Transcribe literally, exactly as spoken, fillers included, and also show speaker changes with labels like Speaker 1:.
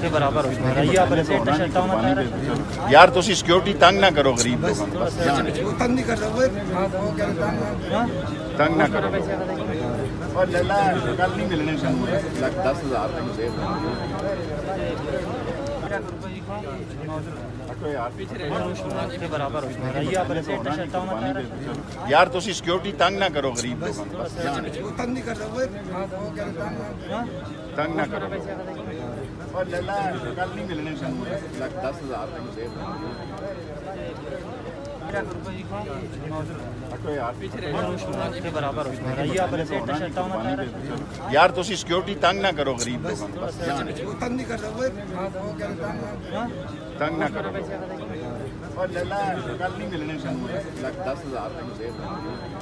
Speaker 1: बराबर हो
Speaker 2: यार तुसी सिक्योरिटी तंग ना करो गरीब लोगों को, बस
Speaker 3: तंग नहीं कर रहा
Speaker 2: तंग ना करो। और लला कल नहीं मिलने शानू लाख दस हजार तक दे
Speaker 1: बराबर हो
Speaker 2: यार तुसी सिक्योरिटी तंग ना करो गरीब लोगों को, बस
Speaker 3: तंग नहीं कर रहा
Speaker 2: तंग ना करो। और लला कल नहीं मिलने शानू लाख दस हजार तक दे
Speaker 1: बराबर हो
Speaker 2: यार तुसी सिक्योरिटी तंग ना करो गरीब लोगों को, बस
Speaker 3: तंग नहीं कर रहा
Speaker 2: तंग ना करो। और लला कल नहीं मिलने शानू लाख दस हजार तक दे